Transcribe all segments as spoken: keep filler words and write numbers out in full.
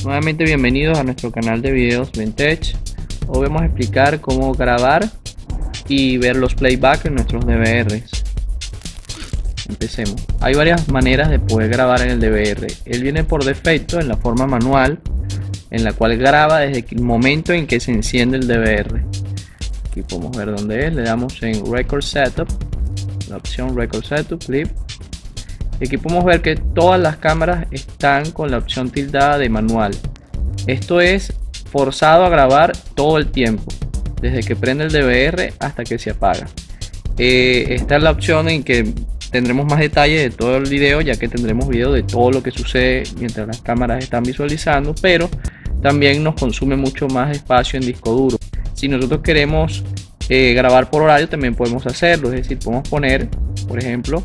Nuevamente bienvenidos a nuestro canal de videos Vintage. Hoy vamos a explicar cómo grabar y ver los playback en nuestros D V Rs. Empecemos. Hay varias maneras de poder grabar en el D V R. Él viene por defecto en la forma manual, en la cual graba desde el momento en que se enciende el D V R. Aquí podemos ver dónde es. Le damos en Record Setup, la opción Record Setup, Clip. Y aquí podemos ver que todas las cámaras están con la opción tildada de manual. Esto es forzado a grabar todo el tiempo, desde que prende el D V R hasta que se apaga. Eh, esta es la opción en que tendremos más detalle de todo el video, ya que tendremos video de todo lo que sucede mientras las cámaras están visualizando, pero también nos consume mucho más espacio en disco duro. Si nosotros queremos eh, grabar por horario, también podemos hacerlo, es decir, podemos poner, por ejemplo,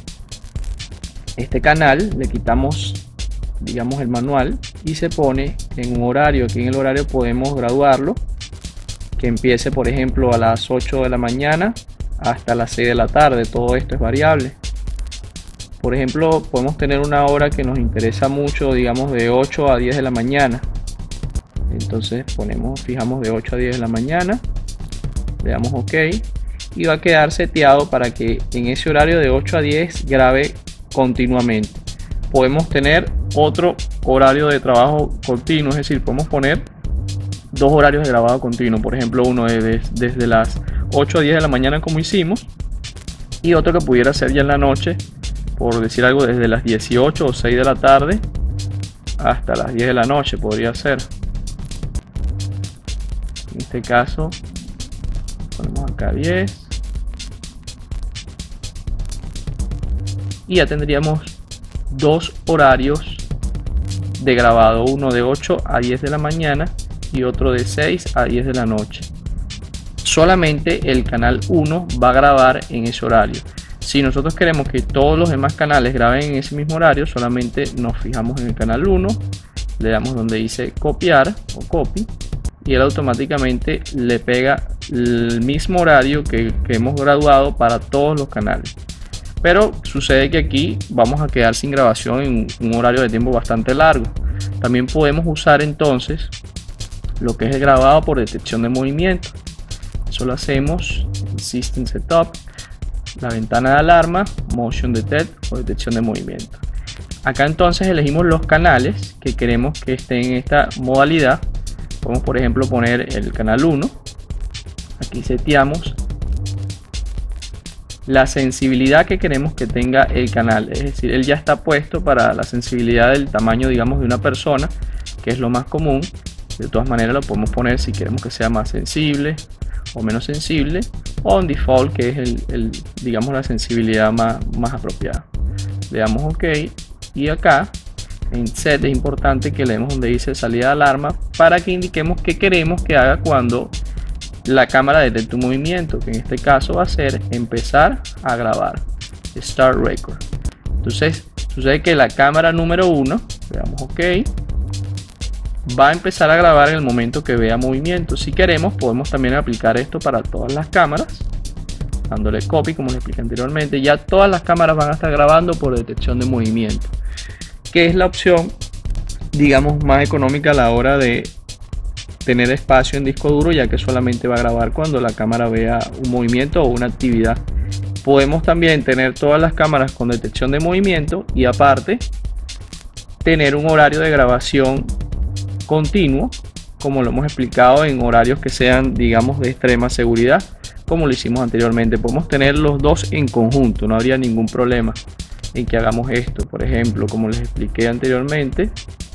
este canal, le quitamos, digamos, el manual y se pone en un horario. Aquí en el horario podemos graduarlo, que empiece, por ejemplo, a las ocho de la mañana hasta las seis de la tarde. Todo esto es variable. Por ejemplo, podemos tener una hora que nos interesa mucho, digamos de ocho a diez de la mañana. Entonces ponemos, fijamos de ocho a diez de la mañana, le damos OK y va a quedar seteado para que en ese horario de ocho a diez grabe continuamente. Podemos tener otro horario de trabajo continuo, es decir, podemos poner dos horarios de grabado continuo. Por ejemplo, uno de, desde las ocho a diez de la mañana, como hicimos, y otro que pudiera ser ya en la noche, por decir algo, desde las dieciocho o seis de la tarde hasta las diez de la noche podría ser. En este caso ponemos acá diez y ya tendríamos dos horarios de grabado, uno de ocho a diez de la mañana y otro de seis a diez de la noche. Solamente el canal uno va a grabar en ese horario. Si nosotros queremos que todos los demás canales graben en ese mismo horario, solamente nos fijamos en el canal uno, le damos donde dice copiar o copy y él automáticamente le pega el mismo horario que, que hemos graduado para todos los canales. Pero sucede que aquí vamos a quedar sin grabación en un horario de tiempo bastante largo. También podemos usar entonces lo que es el grabado por detección de movimiento. Eso lo hacemos en System Setup, la ventana de alarma, Motion Detect o detección de movimiento. Acá entonces elegimos los canales que queremos que estén en esta modalidad. Podemos, por ejemplo, poner el canal uno. Aquí seteamos la sensibilidad que queremos que tenga el canal, es decir, él ya está puesto para la sensibilidad del tamaño, digamos, de una persona, que es lo más común. De todas maneras lo podemos poner si queremos que sea más sensible o menos sensible, o en default, que es el, el digamos la sensibilidad más, más apropiada. Le damos OK y acá en set es importante que leemos donde dice salida de alarma para que indiquemos qué queremos que haga cuando la cámara detecta un movimiento, que en este caso va a ser empezar a grabar, Start Record. Entonces sucede que la cámara número uno, le damos OK, va a empezar a grabar en el momento que vea movimiento. Si queremos podemos también aplicar esto para todas las cámaras, dándole copy como les expliqué anteriormente. Ya todas las cámaras van a estar grabando por detección de movimiento, que es la opción, digamos, más económica a la hora de tener espacio en disco duro, ya que solamente va a grabar cuando la cámara vea un movimiento o una actividad. Podemos también tener todas las cámaras con detección de movimiento y aparte tener un horario de grabación continuo, como lo hemos explicado, en horarios que sean, digamos, de extrema seguridad, como lo hicimos anteriormente. Podemos tener los dos en conjunto, no habría ningún problema en que hagamos esto. Por ejemplo, como les expliqué anteriormente,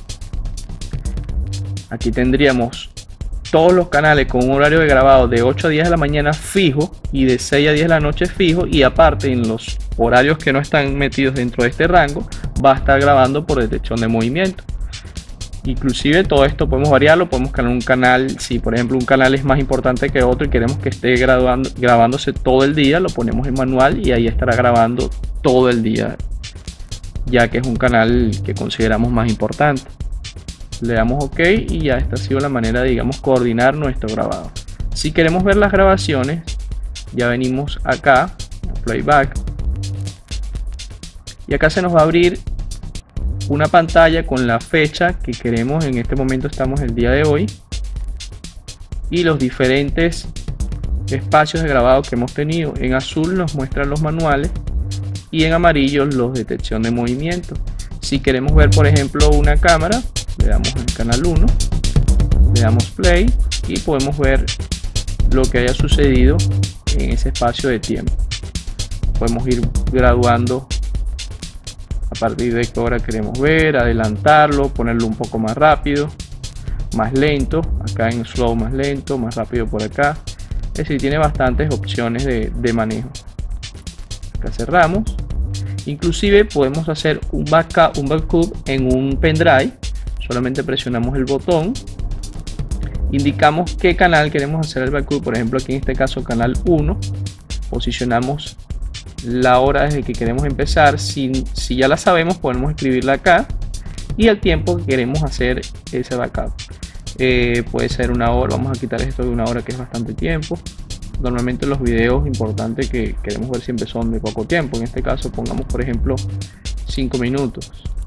aquí tendríamos todos los canales con un horario de grabado de ocho a diez de la mañana fijo y de seis a diez de la noche fijo, y aparte en los horarios que no están metidos dentro de este rango va a estar grabando por detección de movimiento. Inclusive todo esto podemos variarlo, podemos crear un canal, si por ejemplo un canal es más importante que otro y queremos que esté grabando, grabándose todo el día, lo ponemos en manual y ahí estará grabando todo el día, ya que es un canal que consideramos más importante. Le damos OK y ya esta ha sido la manera de, digamos, coordinar nuestro grabado. Si queremos ver las grabaciones, ya venimos acá a Playback y acá se nos va a abrir una pantalla con la fecha que queremos. En este momento estamos el día de hoy, y los diferentes espacios de grabado que hemos tenido. En azul nos muestran los manuales y en amarillo los detección de movimiento. Si queremos ver, por ejemplo, una cámara, le damos al canal uno, le damos play y podemos ver lo que haya sucedido en ese espacio de tiempo. Podemos ir graduando a partir de qué hora queremos ver, adelantarlo, ponerlo un poco más rápido, más lento, acá en slow más lento, más rápido por acá. Es decir, tiene bastantes opciones de, de manejo. Acá cerramos. Inclusive podemos hacer un backup, un backup en un pendrive. Solamente presionamos el botón, indicamos qué canal queremos hacer el backup. Por ejemplo, aquí en este caso canal uno. Posicionamos la hora desde que queremos empezar. Si, si ya la sabemos, podemos escribirla acá, y el tiempo que queremos hacer ese backup. Eh, puede ser una hora. Vamos a quitar esto de una hora, que es bastante tiempo. Normalmente los videos importantes que queremos ver siempre son de poco tiempo. En este caso pongamos, por ejemplo, cinco minutos.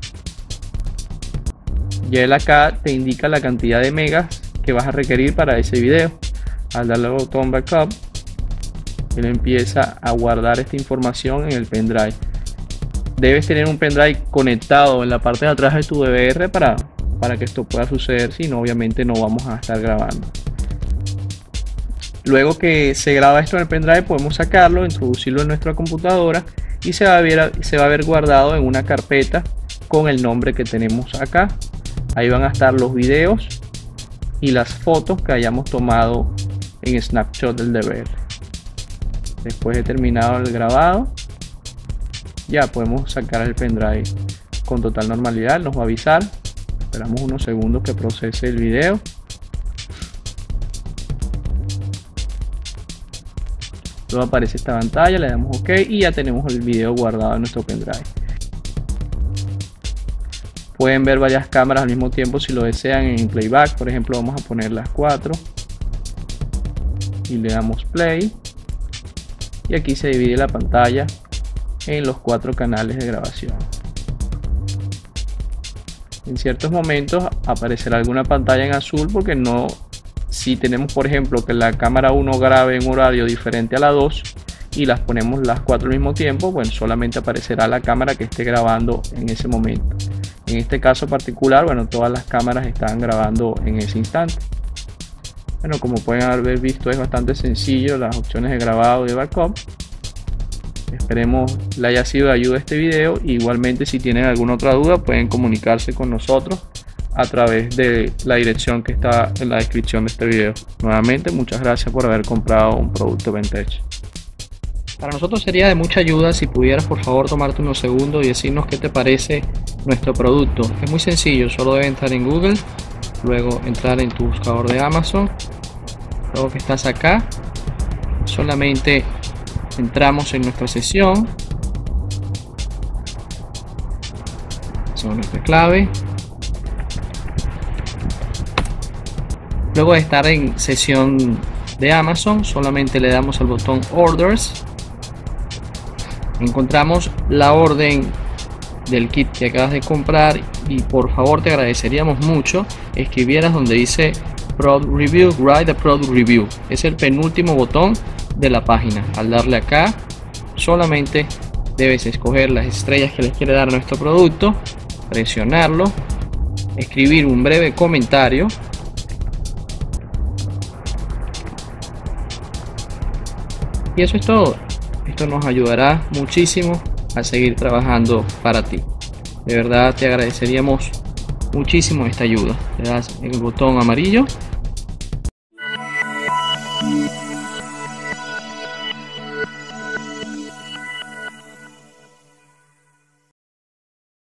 Y él acá te indica la cantidad de megas que vas a requerir para ese video. Al darle al botón backup, él empieza a guardar esta información en el pendrive. Debes tener un pendrive conectado en la parte de atrás de tu D V R para, para que esto pueda suceder, si no, obviamente no vamos a estar grabando. Luego que se graba esto en el pendrive, podemos sacarlo, introducirlo en nuestra computadora, y se va a ver, se va a ver guardado en una carpeta con el nombre que tenemos acá. Ahí van a estar los videos y las fotos que hayamos tomado en Snapshot del D V R. Después de terminado el grabado, ya podemos sacar el pendrive con total normalidad. Nos va a avisar. Esperamos unos segundos que procese el video. Luego aparece esta pantalla, le damos OK y ya tenemos el video guardado en nuestro pendrive. Pueden ver varias cámaras al mismo tiempo si lo desean en playback. Por ejemplo, vamos a poner las cuatro y le damos play, y aquí se divide la pantalla en los cuatro canales de grabación. En ciertos momentos aparecerá alguna pantalla en azul porque no, si tenemos por ejemplo que la cámara uno grabe en un horario diferente a la dos y las ponemos las cuatro al mismo tiempo, bueno, solamente aparecerá la cámara que esté grabando en ese momento. En este caso particular, bueno, todas las cámaras están grabando en ese instante. Bueno, como pueden haber visto, es bastante sencillo las opciones de grabado y de backup. Esperemos le haya sido de ayuda este video. Igualmente, si tienen alguna otra duda, pueden comunicarse con nosotros a través de la dirección que está en la descripción de este video. Nuevamente, muchas gracias por haber comprado un producto Ventage. Para nosotros sería de mucha ayuda si pudieras por favor tomarte unos segundos y decirnos qué te parece nuestro producto. Es muy sencillo, solo debes entrar en Google, luego entrar en tu buscador de Amazon. Luego que estás acá, solamente entramos en nuestra sesión, hacemos nuestra clave. Luego de estar en sesión de Amazon, solamente le damos al botón Orders. Encontramos la orden del kit que acabas de comprar y por favor te agradeceríamos mucho escribieras donde dice Product Review, Write the Product Review. Es el penúltimo botón de la página. Al darle acá, solamente debes escoger las estrellas que les quiere dar a nuestro producto, presionarlo, escribir un breve comentario y eso es todo. Esto nos ayudará muchísimo a seguir trabajando para ti. De verdad te agradeceríamos muchísimo esta ayuda. Le das el botón amarillo